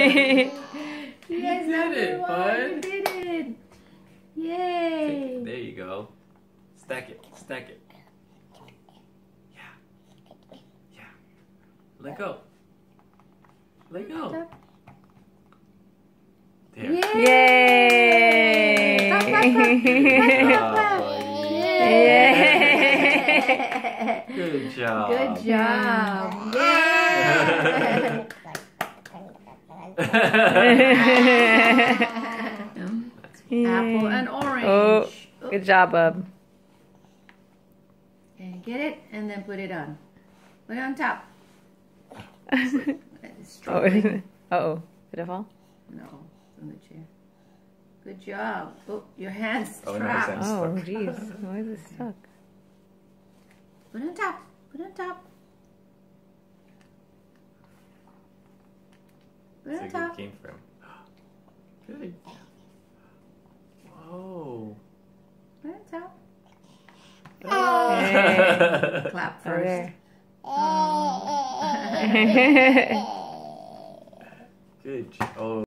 Yes, You did it, bud. You did it. Yay. There you go. Stack it. Stack it. Yeah. Yeah. Let go. Let go. There. Yay. Clap, clap, clap. Good Clap, job, clap. buddy. Yay. Good job. Good job. Yay. Apple and orange. Oh, good job, bub. And get it, and then put it on. Put it on top. Uh-oh. Did it fall? No, it's on the chair. Good job. Oh, your hand's Oh, no, trapped. his hand's Oh, stuck. jeez. Why is it stuck? Put it on top. Put it on top. Put it on It's a top. good game for him. Good. Whoa. Put it on top. Hey. Clap Oh, first. there. Oh. Good. Oh.